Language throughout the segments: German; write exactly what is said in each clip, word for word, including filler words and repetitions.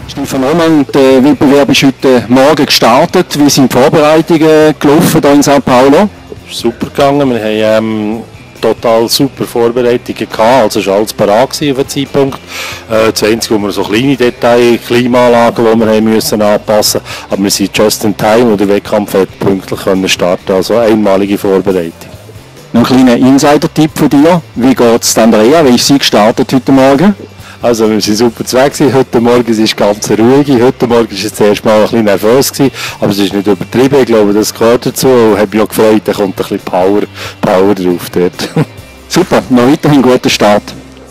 Stefan Roman, der Wettbewerb ist heute Morgen gestartet. Wie sind die Vorbereitungen gelaufen hier in Sao Paulo? Es ist super gegangen. Wir haben ähm, total super Vorbereitungen gehabt. Also es war alles parat auf den Zeitpunkt. Äh, das Einzige, wo wir so kleine Details, Klimaanlagen, die wir haben müssen anpassen mussten. Aber wir sind just in time und der Wettkampf hat pünktlich können starten. Also einmalige Vorbereitung. Noch ein kleiner Insider-Tipp von dir. Wie geht es Andrea? Wie ist sie gestartet heute Morgen? Also wir sind super zwei gewesen. Heute Morgen ist es ganz ruhig. Heute Morgen war es zuerst mal ein bisschen nervös gewesen, aber es ist nicht übertrieben. Ich glaube, das gehört dazu. Und habe mich auch gefreut, da kommt ein bisschen Power, Power drauf dort. Super, noch weiterhin guten Start.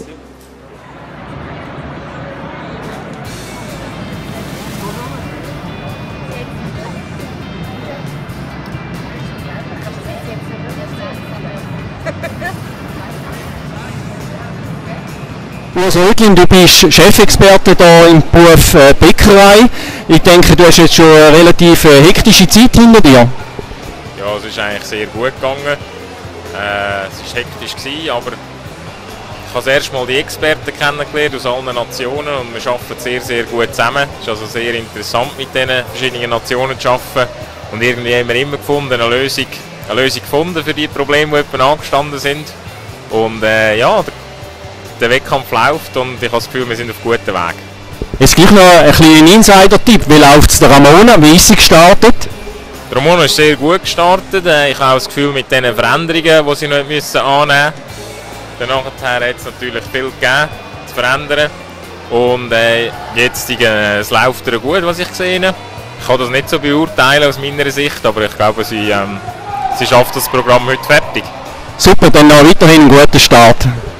Urs Rödlin, du bist Chefexperte hier im Beruf äh, Bäckerei. Ich denke, du hast jetzt schon eine relativ äh, hektische Zeit hinter dir. Ja, es ist eigentlich sehr gut gegangen. Äh, es war hektisch, gewesen, aber ich habe das erste Mal die Experten kennengelernt aus allen Nationen und wir arbeiten sehr, sehr gut zusammen. Es ist also sehr interessant, mit diesen verschiedenen Nationen zu arbeiten. Und irgendwie haben wir immer gefunden, eine Lösung, eine Lösung gefunden für die Probleme, die etwa angestanden sind. Und äh, ja, der, der Wettkampf läuft und ich habe das Gefühl, wir sind auf gutem Weg. Jetzt gleich noch ein kleiner Insider-Tipp. Wie läuft es der Ramona? Wie ist sie gestartet? Die Ramona ist sehr gut gestartet. Ich habe auch das Gefühl, mit den Veränderungen, die sie noch müssen annehmen mussten, nachher hat es natürlich viel gegeben, zu verändern. Und äh, jetzt äh, es läuft ihr gut, was ich gesehen habe. Ich kann das nicht so beurteilen aus meiner Sicht, aber ich glaube, sie, ähm, sie schafft das Programm heute fertig. Super, dann noch weiterhin einen guten Start.